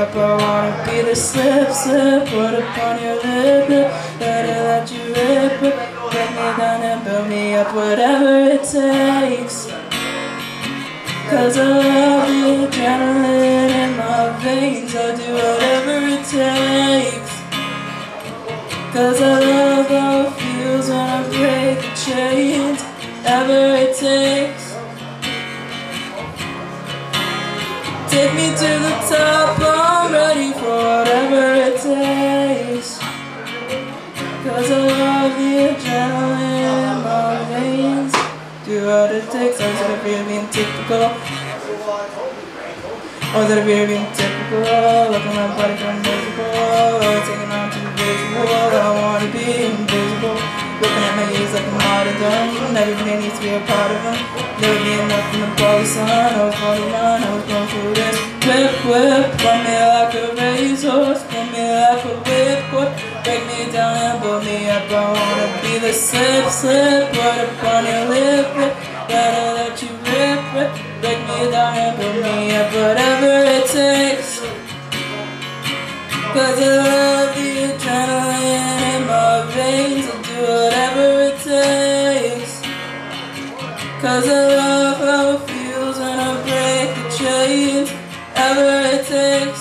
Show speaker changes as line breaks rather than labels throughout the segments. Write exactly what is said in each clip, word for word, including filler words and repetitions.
up. I wanna be the slip, slip, put upon your lip, lip. Better let you rip, rip. Get me down and build me up, whatever it takes. Cause I love the adrenaline in my veins. I'll do whatever it takes. Cause I love how it feels when I break the chains. Whatever it takes. Take me to the top, I'm ready for whatever it takes. Cause I love the adrenaline in my veins. Do what it takes. Or is it a fear being typical? Or is it a fear being typical? Look at my body going miserable. Or taking on to the visual. I don't wanna be invisible. Looking at my ears like I'm out of done. Everybody needs to be a part of them. Never be enough from the poly sun. I was born to run, I was born for this. Whip, whip, run me like a racehorse. Run me like a whipcord. Break me down and pull me up. I wanna be the slip, slip. Put up on your lip, lip. Better let you rip, rip. Break me down and pull me up. Whatever it takes. Cause I love the adrenaline in my veins. I'll do whatever it takes. Cause I love how it feels when I break the chains. Whatever it takes.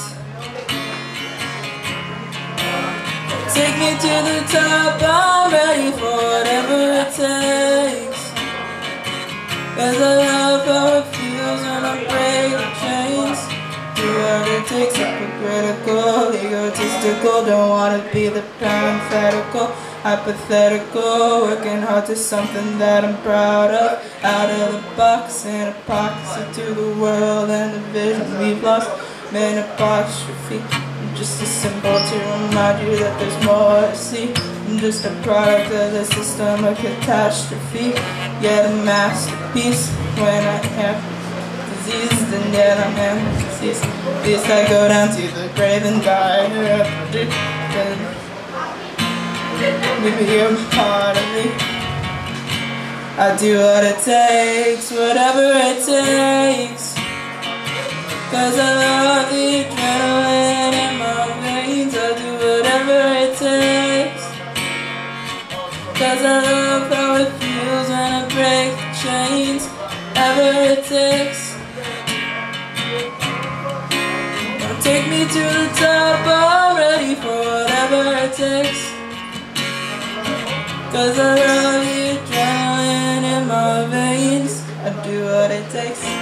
Take me to the top, I'm ready for whatever it takes. Cause I love how it feels when I break the chains. Do what it takes, hypocritical, egotistical. Don't wanna be the parenthetical, hypothetical. Working hard to something that I'm proud of. Out of the box, in epoxy to the world and the vision we've lost. Man apostrophe. I'm just a symbol to remind you that there's more to see. I'm just a product of the system of catastrophe. Yet a masterpiece when I am diseased, and yet I'm am diseased. At least I go down to the grave and die. Maybe you're part of me. I do what it takes, whatever it takes. Cause I love the adrenaline in my veins. I'll do whatever it takes. Cause I love how it feels when I break the chains. Whatever it takes. Take me to the top, I'm ready for whatever it takes. Cause I love the adrenaline in my veins. I do what it takes.